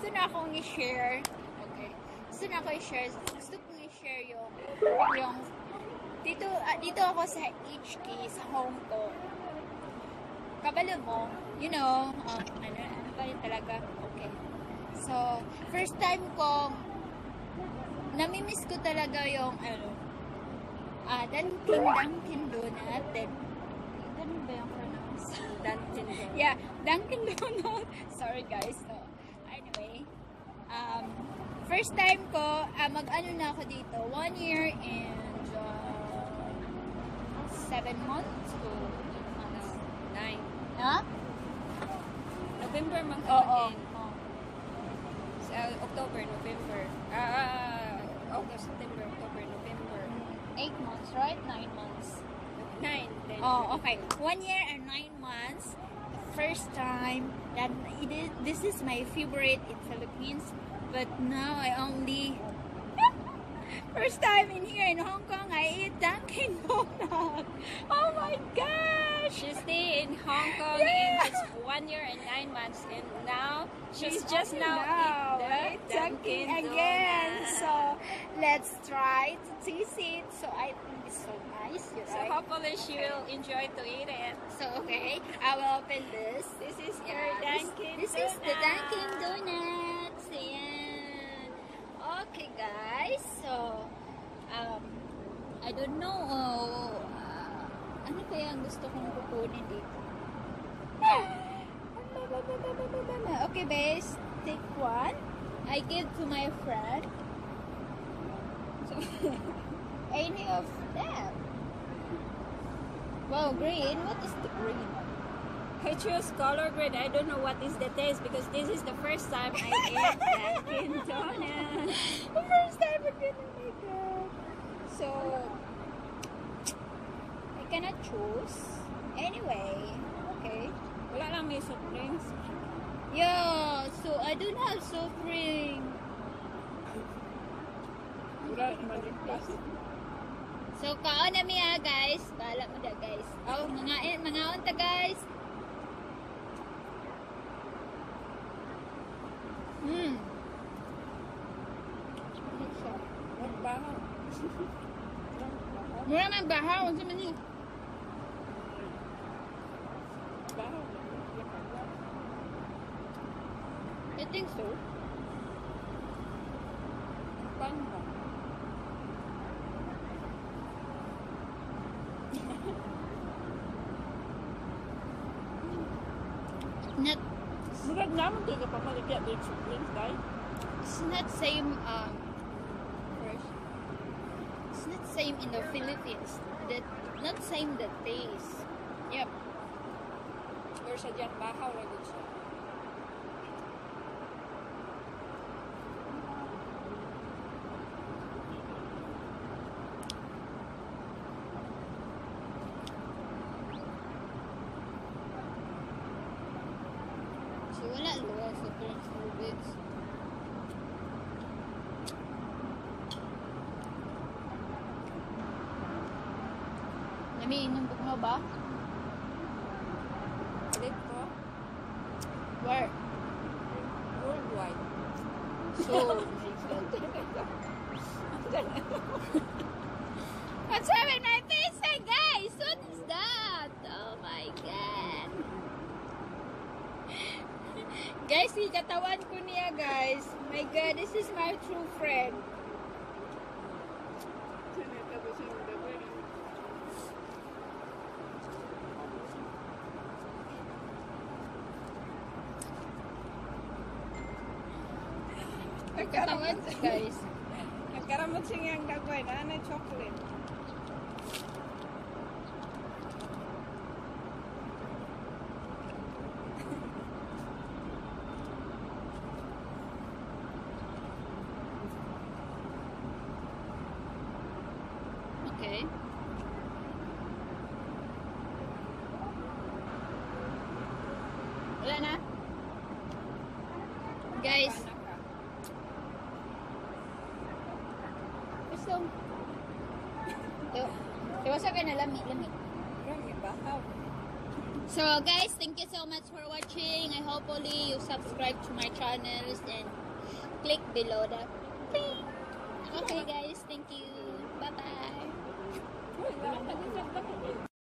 gusto na akong i-share. Okay. Gusto na akong i-share. Gusto kong i-share yung dito ako sa HK sa Hong Kong. Kabalo mo, you know, ano ba yun talaga? Okay. So, first time kong namimiss ko talaga yung Dunkin Donut. Then, ganun ba yung pronounce? Dunkin Donut. Yeah, Dunkin Donut. Sorry guys. So, anyway, first time ko, mag-ano na ako dito, 1 year and 7 months o 8 months? 9. Ha? November mga Oo. Sa October, November. August, September, October, November. 8 months, right? 9 months. 9. Then Oh, okay. 1 year and 9 months. The first time that this is my favorite in Philippines, but now I only first time in here in Hong Kong I eat Dunkin Donut. Oh my gosh! she stayed in Hong Kong Yeah. and it's 1 year and 9 months, and now she's just only now right? eat the Dunkin again. Donut. So let's try to taste it. So I think it's so nice. So hopefully she will enjoy to eat it. So okay, I will open this. This is your Dunkin This is the Dunkin Donuts. Ayan. Okay, guys. So, I don't know. Ano kaya ang gusto kong kukunin dito? Okay, base. Take one. I give to my friend. So, any of them. Wow, green. What is the green? I choose color green. I don't know what is the taste because this is the first time I ate Dunkin Donut. The first time again, oh my god. So, I cannot choose. Anyway, okay. Wala lang may soft drinks. Yeah, so I don't have soft drink. Wala naman So, kaon na miya, guys. Bahala mo da, guys. Oh, mga unta, guys. Magbahaw. Mura man bahaw. Ano man yun? Bahaw. I think so. Pangba. Not, Murag naman to ka pamaligya din soft drinks, guys. it's not same, first. It's not same in the Philippines. Not same the taste. Yep. Or sa dyan, bahaw na din siya. So, wala luwa sa drinks movies. Namiinom mo ba? Ulit ko, Where? worldwide. So, what's happening in my face, hey guys? What is that? Oh my god. Guys, ikatawan ko niya, guys. My god, this is my true friend. Ikatawan ko, guys. Nagkaramot siya yung dagway na chocolate. Okay. Wala na? Guys, gusto. Iwasa ka na lami. Marami bahaw. So guys, thank you so much for watching. I hopefully you subscribe to my channels and click below the ping. Okay guys, thank you. Bye bye.